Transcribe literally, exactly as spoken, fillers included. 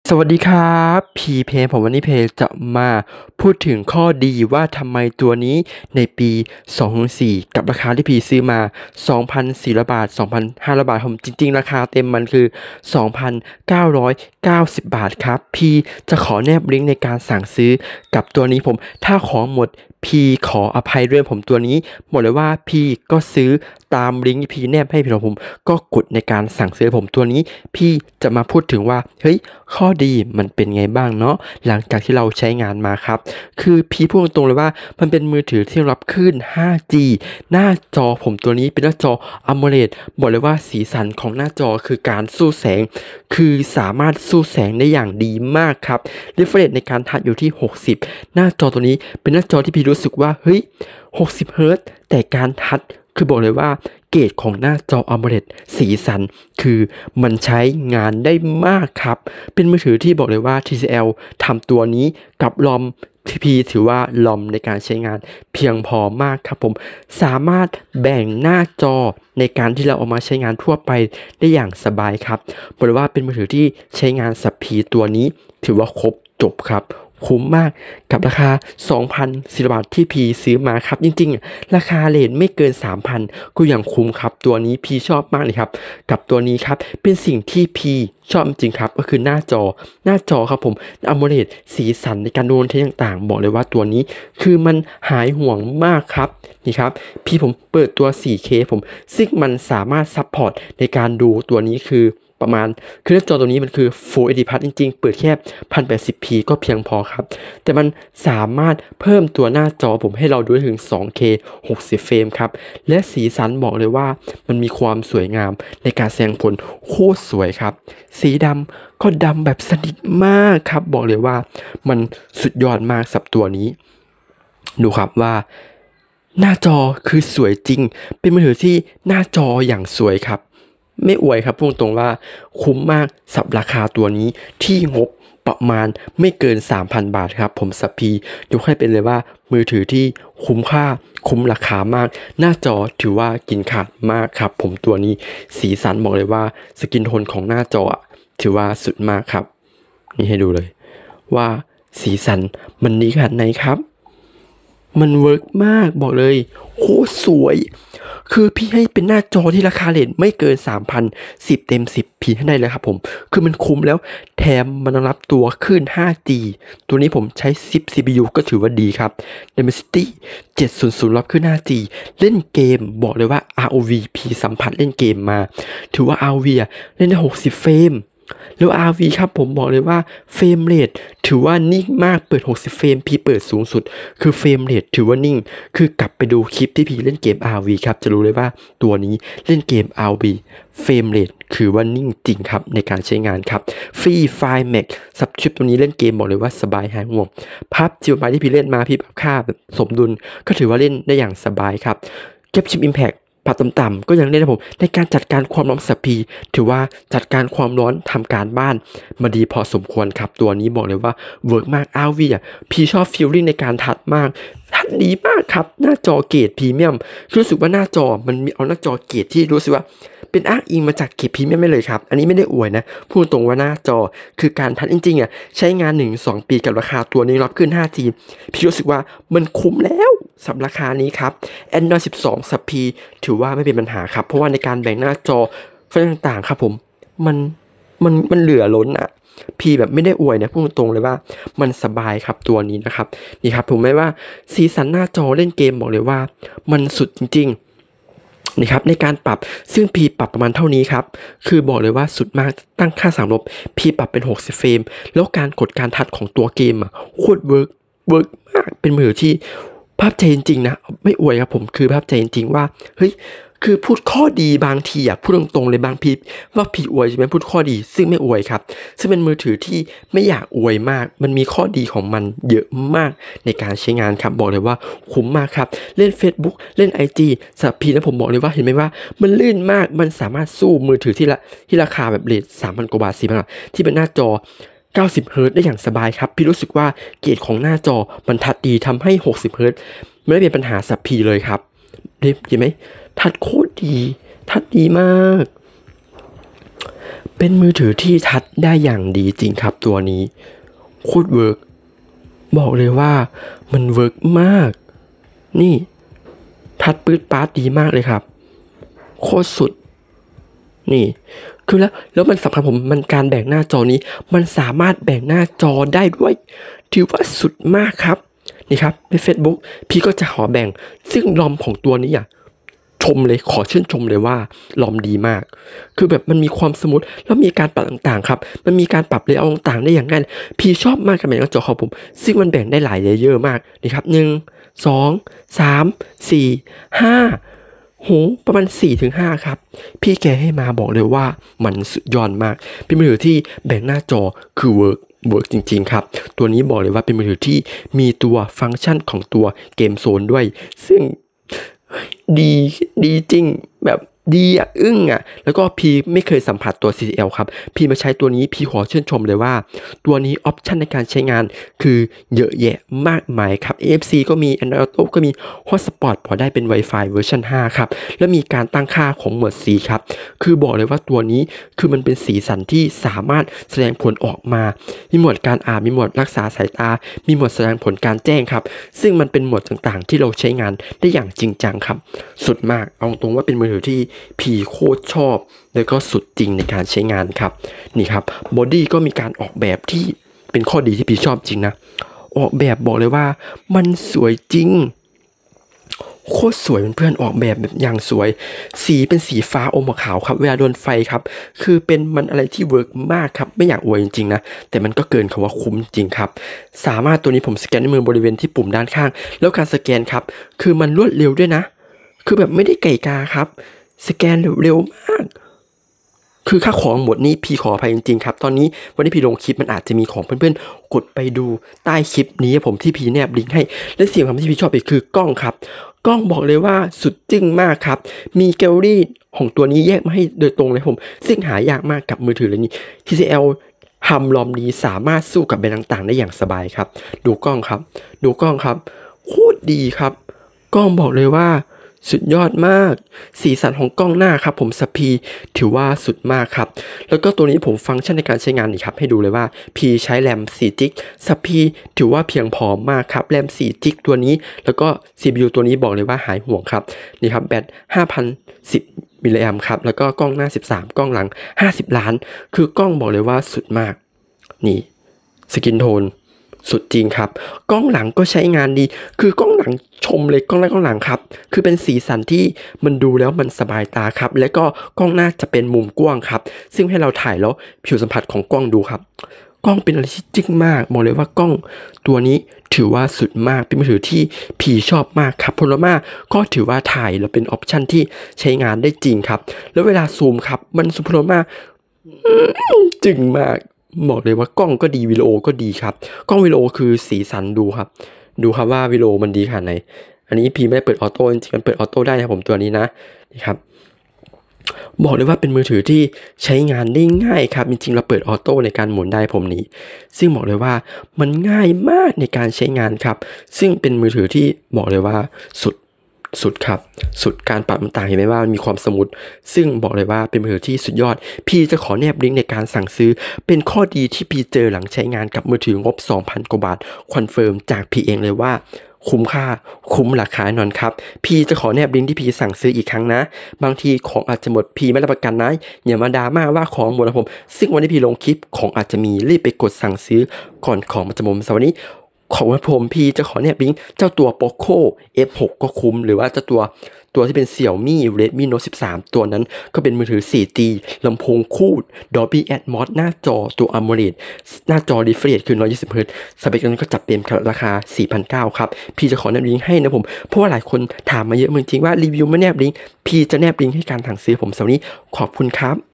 สวัสดีครับพีเพผมวันนี้เพจะมาพูดถึงข้อดีว่าทำไมตัวนี้ในปีสองพันสี่กับราคาที่พีซื้อมา สองพันสี่ร้อย บาท สองพันห้าร้อย บาทผมจริงๆราคาเต็มมันคือ สองพันเก้าร้อยเก้าสิบ บาทครับพีจะขอแนบลิงก์ในการสั่งซื้อกับตัวนี้ผมถ้าของหมดพีขออภัยด้วยผมตัวนี้หมดเลยว่าพีก็ซื้อตามลิงก์พีแนบให้พี่ของผมก็กดในการสั่งซื้อผมตัวนี้พี่จะมาพูดถึงว่าเฮ้ยข้อดีมันเป็นไงบ้างเนาะหลังจากที่เราใช้งานมาครับคือพี่พูดตรงๆเลยว่ามันเป็นมือถือที่รับคลื่น ไฟว์ จี หน้าจอผมตัวนี้เป็นหน้าจอ AMOLED บอกเลยว่าสีสันของหน้าจอคือการสู้แสงคือสามารถสู้แสงได้อย่างดีมากครับ refresh ในการทัชอยู่ที่หกสิบหน้าจอตัวนี้เป็นหน้าจอที่พี่รู้สึกว่าเฮ้ยหกสิบเฮิร์ตซ์แต่การทัชคือบอกเลยว่าเกรดของหน้าจอ AMOLED สีสันคือมันใช้งานได้มากครับเป็นมือถือที่บอกเลยว่า ที ซี แอล ทำตัวนี้กับลอมพีถือว่าลอมในการใช้งานเพียงพอมากครับผมสามารถแบ่งหน้าจอในการที่เราเอามาใช้งานทั่วไปได้อย่างสบายครับบอกเลยว่าเป็นมือถือที่ใช้งานสัพพีตัวนี้ถือว่าครบจบครับคุ้มมากกับราคา สองพันสี่ร้อย บาทที่พีซื้อมาครับจริงๆราคาเลทไม่เกิน สามพัน ก็ยังคุ้มครับตัวนี้พีชอบมากเลยครับกับตัวนี้ครับเป็นสิ่งที่พีชอบจริงครับก็คือหน้าจอหน้าจอครับผม AMOLED สีสันในการดูคอนเทนต์ต่างๆบอกเลยว่าตัวนี้คือมันหายห่วงมากครับนี่ครับพี่ผมเปิดตัว โฟร์เค ผมซึ่งมันสามารถซัพพอร์ตในการดูตัวนี้คือประมาณคือหน้าจอตัวนี้มันคือ Full เอช ดี Plus จริงๆเปิดแค่ หนึ่งพันแปดสิบพี ก็เพียงพอครับแต่มันสามารถเพิ่มตัวหน้าจอผมให้เราดูถึง สองเค หกสิบ เฟรมครับและสีสันบอกเลยว่ามันมีความสวยงามในการแสดงผลโคตรสวยครับสีดำก็ดำแบบสนิทมากครับบอกเลยว่ามันสุดยอดมากสับตัวนี้ดูครับว่าหน้าจอคือสวยจริงเป็นมือถือที่หน้าจออย่างสวยครับไม่อวยครับพูดตรงว่าคุ้มมากสับราคาตัวนี้ที่งบประมาณไม่เกิน สามพัน บาทครับผมสับพียกให้เป็นเลยว่ามือถือที่คุ้มค่าคุ้มราคามากหน้าจอถือว่ากินขาดมากครับผมตัวนี้สีสันบอกเลยว่าสกินโทนของหน้าจอถือว่าสุดมากครับนี่ให้ดูเลยว่าสีสันมันดีขนาดไหนครับมันเวิร์กมากบอกเลยโคตรสวยคือพี่ให้เป็นหน้าจอที่ราคาเลทไม่เกิน สามพัน สิบเต็มสิบพี่ให้ได้เลยครับผมคือมันคุ้มแล้วแถมมันรับตัวคลื่น ไฟว์ จี ตัวนี้ผมใช้ซิป ซี พี ยู ก็ถือว่าดีครับ Dimensity เจ็ดศูนย์ศูนย์รับคลื่น ไฟว์ จี เล่นเกมบอกเลยว่า อาร์ โอ วี พี่สัมผัสเล่นเกมมาถือว่า อาร์ โอ วี อะเล่นได้หกสิบเฟรมแล้ว อาร์ วี ครับผมบอกเลยว่าเฟรมเรทถือว่านิ่งมากเปิดหกสิบเฟรมพี่เปิดสูงสุดคือเฟรมเรทถือว่านิ่งคือกลับไปดูคลิปที่พี่เล่นเกม อาร์ วี ครับจะรู้เลยว่าตัวนี้เล่นเกม อาร์ วี เฟรมเรทคือว่านิ่งจริงครับในการใช้งานครับฟรีไฟล์แม็กซับชิปตัวนี้เล่นเกมบอกเลยว่าสบายหายห่วงพับจิวบายที่พี่เล่นมาพี่ปรับค่าแบบสมดุลก็ถือว่าเล่นได้อย่างสบายครับเก็บชิปอิมแพคปัดต่ำๆก็ยังเล่นนะผมในการจัดการความร้อนสับพีถือว่าจัดการความร้อนทำการบ้านมาดีพอสมควรครับตัวนี้บอกเลยว่าเวิร์กมาก อาร์ วี อ่ะพี่ชอบฟีลลิ่งในการทัดมากทัดดีมากครับหน้าจอเกรดพรีเมียมรู้สึกว่าหน้าจอมันมีเอาหน้าจอเกรดที่รู้สึกว่าเป็นอ้างอิงมาจากเกรดพรีเมียมไม่เลยครับอันนี้ไม่ได้อวยนะพูดตรงว่าหน้าจอคือการทัดจริงๆอ่ะใช้งาน หนึ่งถึงสอง ปีกับราคาตัวนี้รับขึ้น ไฟว์ จี พี่รู้สึกว่ามันคุ้มแล้วสำหรับราคานี้ครับ Android สิบสอง สับพีถือว่าไม่เป็นปัญหาครับเพราะว่าในการแบ่งหน้าจอไฟต่างๆครับผมมันมันมันเหลือล้นอ่ะพี่แบบไม่ได้อวยนะพูดตรงเลยว่ามันสบายครับตัวนี้นะครับนี่ครับผมไม่ว่าสีสันหน้าจอเล่นเกมบอกเลยว่ามันสุดจริงๆนี่ครับในการปรับซึ่งพีปรับประมาณเท่านี้ครับคือบอกเลยว่าสุดมากตั้งค่าสามลบพีปรับเป็นหกสิบเฟรมแล้วการกดการทัดของตัวเกมอ่ะโคตรเวิร์กเวิร์กมากเป็นมือที่ภาพใจจริงๆนะไม่อวยครับผมคือภาพใจจริงๆว่าเฮ้ยคือพูดข้อดีบางทีอ่ะพูดตรงๆเลยบางพีว่าพีอวยใช่ไหมพูดข้อดีซึ่งไม่อวยครับซึ่งเป็นมือถือที่ไม่อยากอวยมากมันมีข้อดีของมันเยอะมากในการใช้งานครับบอกเลยว่าคุ้มมากครับเล่น Facebook เล่น ไอ จี สำหรับพีแล้วผมบอกเลยว่าเห็นไหมว่ามันลื่นมากมันสามารถสู้มือถือที่ละที่ราคาแบบเรท สามพัน กว่าบาท สี่พัน บาทที่เป็นหน้าจอเก้าสิบเฮิร์ตซ์ได้อย่างสบายครับพี่รู้สึกว่าเกรดของหน้าจอมันทัดดีทำให้หกสิบเฮิร์ตซ์ไม่ได้เป็นปัญหาสับพีเลยครับเห็นไหมทัดโคตรดีทัดดีมากเป็นมือถือที่ทัชได้อย่างดีจริงครับตัวนี้โคตรเวิร์กบอกเลยว่ามันเวิร์กมากนี่ทัชปื๊ดป๊าดดีมากเลยครับโคตรสุดนี่คือแล้วแล้วมันสำคัญผมมันการแบ่งหน้าจอนี้มันสามารถแบ่งหน้าจอได้ด้วยถือว่าสุดมากครับนี่ครับใน Facebook พี่ก็จะขอแบ่งซึ่งลอมของตัวนี้อ่ะชมเลยขอชื่นชมเลยว่าลอมดีมากคือแบบมันมีความสมูทแล้วมีการปรับต่างๆครับมันมีการปรับเลเยอร์ต่างๆได้อย่างง่ายพี่ชอบมากกับแบ่งหน้าจอของผมซึ่งมันแบ่งได้หลายเลเยอร์มากนี่ครับหนึ่งสองสามสี่ห้าโหประมาณ สี่ถึงห้า ครับพี่แกให้มาบอกเลยว่ามันสุดยอดมากเป็นมือถือที่แบ่งหน้าจอคือเวิร์กเวิร์กจริงๆครับตัวนี้บอกเลยว่าเป็นมือถือที่มีตัวฟังก์ชันของตัวเกมโซนด้วยซึ่งดีดีจริงแบบดีอ่ะอึ้งอ่ะแล้วก็พี่ไม่เคยสัมผัสตัว ซี ที แอล ครับพี่มาใช้ตัวนี้พี่ขอชื่นชมเลยว่าตัวนี้ออปชันในการใช้งานคือเยอะแยะมากมายครับ เอ เอฟ ซี ก็มี Android Auto ก็มี Hotspot พอได้เป็น Wi-Fi เวอร์ชันห้าครับและมีการตั้งค่าของโหมดสีครับคือบอกเลยว่าตัวนี้คือมันเป็นสีสันที่สามารถแสดงผลออกมามีโหมดการอ่านมีโหมดรักษาสายตามีโหมดแสดงผลการแจ้งครับซึ่งมันเป็นโหมดต่างๆที่เราใช้งานได้อย่างจริงจังครับสุดมากเอาตรงว่าเป็นมือถือที่พี่โคตรชอบแล้วก็สุดจริงในการใช้งานครับนี่ครับบอดี้ก็มีการออกแบบที่เป็นข้อดีที่พี่ชอบจริงนะออกแบบบอกเลยว่ามันสวยจริงโคตรสวยเพื่อนๆออกแบบแบบอย่างสวยสีเป็นสีฟ้าอมขาวครับเวลาโดนไฟครับคือเป็นมันอะไรที่เวิร์กมากครับไม่อยากอวยจริงๆนะแต่มันก็เกินคำว่าคุ้มจริงครับสามารถตัวนี้ผมสแกนด้วยมือบริเวณที่ปุ่มด้านข้างแล้วการสแกนครับคือมันรวดเร็วด้วยนะคือแบบไม่ได้ไก่กาครับสแกนเร็วมากคือค่าของหมดนี้พี่ขออภัยจริงๆครับตอนนี้วันนี้พี่ลงคลิปมันอาจจะมีของเพื่อนๆกดไปดูใต้คลิปนี้ผมที่พี่แนบลิงก์ให้และสิ่งที่พี่ชอบอีกคือกล้องครับกล้องบอกเลยว่าสุดจึ้งมากครับมีแกลเลอรี่ของตัวนี้แยกมาให้โดยตรงเลยผมซึ่งหายากมากกับมือถือเลยนี้ ที ซี แอล ทำลอมดีสามารถสู้กับแบรนด์ต่างๆได้อย่างสบายครับดูกล้องครับดูกล้องครับโคตรดีครับกล้องบอกเลยว่าสุดยอดมากสีสันของกล้องหน้าครับผมสปีถือว่าสุดมากครับแล้วก็ตัวนี้ผมฟังก์ชันในการใช้งานนี่ครับให้ดูเลยว่าพี่ใช้แรมสี่จิกสปีถือว่าเพียงพอมากครับแรมสี่จิกตัวนี้แล้วก็ ซี พี ยู ตัวนี้บอกเลยว่าหายห่วงครับนี่ครับแบต ห้าพันสิบ มิลลิแอมป์ครับแล้วก็กล้องหน้าสิบสามกล้องหลังห้าสิบล้านคือกล้องบอกเลยว่าสุดมากนี่สกินโทนสุดจริงครับกล้องหลังก็ใช้งานดีคือกล้องหลังชมเลยกล้องหน้ากล้องหลังครับคือเป็นสีสันที่มันดูแล้วมันสบายตาครับแล้วก็กล้องหน้าจะเป็นมุมกว้างครับซึ่งให้เราถ่ายแล้วผิวสัมผัสของกล้องดูครับกล้องเป็นอะไรที่จึ้งมากบอกเลยว่ากล้องตัวนี้ถือว่าสุดมากเป็นมือถือที่พี่ชอบมากครับโพลาร่าก็ถือว่าถ่ายแล้วเป็นออปชันที่ใช้งานได้จริงครับแล้วเวลาซูมครับมันซูมโพลาร่าจึ้งมากบอกเลยว่ากล้องก็ดีวิดีโอก็ดีครับกล้องวิดีโอคือสีสันดูครับดูครับว่าวิดีโอมันดีขนาดไหนอันนี้พี่ไม่ได้เปิดออโต้จริงๆมันเปิดออโต้ได้นะผมตัวนี้นะนี่ครับบอกเลยว่าเป็นมือถือที่ใช้งานได้ง่ายครับจริงๆเราเปิดออโต้ในการหมุนได้ผมนี้ซึ่งบอกเลยว่ามันง่ายมากในการใช้งานครับซึ่งเป็นมือถือที่บอกเลยว่าสุดสุดครับสุดการปรับต่างๆเห็นไหมว่ามีความสมูทซึ่งบอกเลยว่าเป็นมือถือที่สุดยอดพี่จะขอแนบลิงก์ในการสั่งซื้อเป็นข้อดีที่พี่เจอหลังใช้งานกับมือถืองบ สองพัน กว่าบาทคอนเฟิร์มจากพี่เองเลยว่าคุ้มค่าคุ้มราคาแน่นอนครับพี่จะขอแนบลิงก์ที่พี่สั่งซื้ออีกครั้งนะบางทีของอาจจะหมดพี่ไม่รับประกันนะอย่ามาดราม่าว่าของหมดนะผมซึ่งวันที่พี่ลงคลิปของอาจจะมีรีบไปกดสั่งซื้อก่อนของมันจะหมดสวัสดีของผมพี่จะขอแนบลิงก์เจ้าตัว Poco เอฟ หก ก็คุ้มหรือว่าเจ้าตัวตัวที่เป็น Xiaomi Redmi Note สิบสาม ตัวนั้นก็เป็นมือถือ โฟร์จี ลำโพงคู่ Dolby Atmos หน้าจอตัว AMOLED หน้าจอ Refresh คือหนึ่งร้อยยี่สิบ เฮิร์ตซ์สเปคนั้นก็จัดเต็มครับราคา สี่พันเก้าร้อย ครับพี่จะขอแนบลิงก์ให้นะผมเพราะว่าหลายคนถามมาเยอะจริงๆว่ารีวิวไม่แนบลิงก์พี่จะแนบลิงก์ให้การสั่งซื้อผมสวัสดีขอบคุณครับ